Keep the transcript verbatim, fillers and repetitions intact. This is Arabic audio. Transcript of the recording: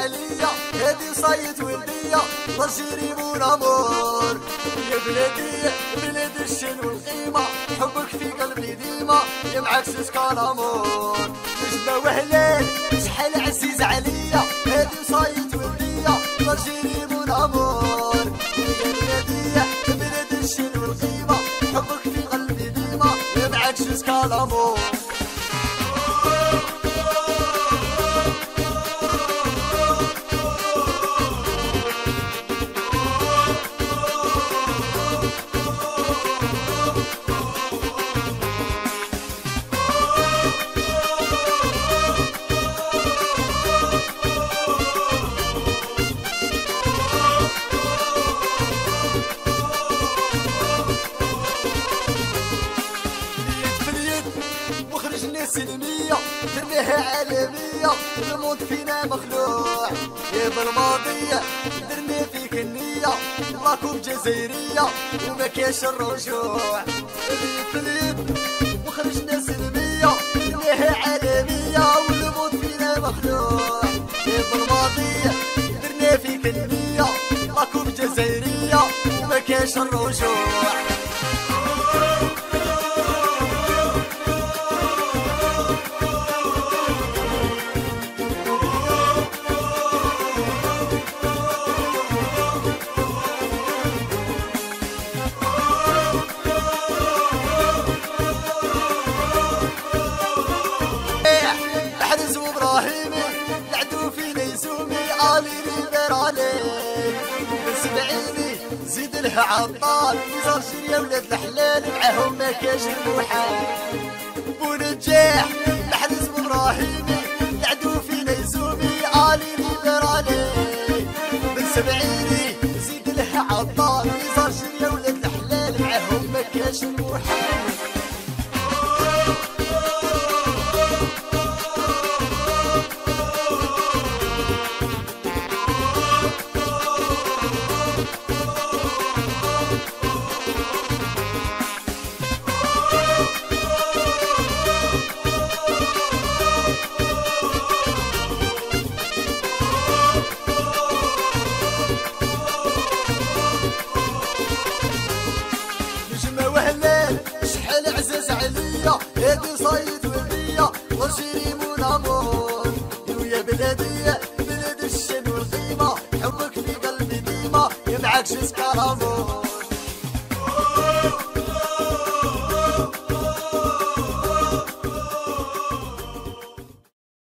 عليا هادي صايت ولدية رجيري مون امور يا بلادي بلاد الشن والقيمة حبك في قلبي ديما يا معاك سكان امور نجمة وهلال شحال عزيز عليا هادي صايت ولدية رجيري مون امور يا بلادي بلاد الشن والقيمة حبك في قلبي ديما يا معاك سكان امور سلمية درناها عالمية الموت فينا مخلوع يا بالماضية درنا فيك النية راكم جزائرية وما كاش الرجوع اليد في اليد وخرجنا سلمية درناها عالمية والموت فينا مخلوع يا بالماضية درنا فيك النية راكم جزائرية وما كاش الرجوع العدو فينا يزومي آلي لي عليك سبعيني زيد لها عطال يزرجر يا ولاد الحلال معاهم ما كاش المحال ونجاح الحرز ابراهيمي العدو فينا يزومي آلي لي عليك من سبعيني زيد لها عطال يزرجر يا ولاد الحلال معاهم ما كاش المحال شحال عزاز عليا هادي صايد ولدية رجيري مون امور ويا بلادي بلاد الشن والقيمة حبك في قلبي ديما يا معاك سكان امور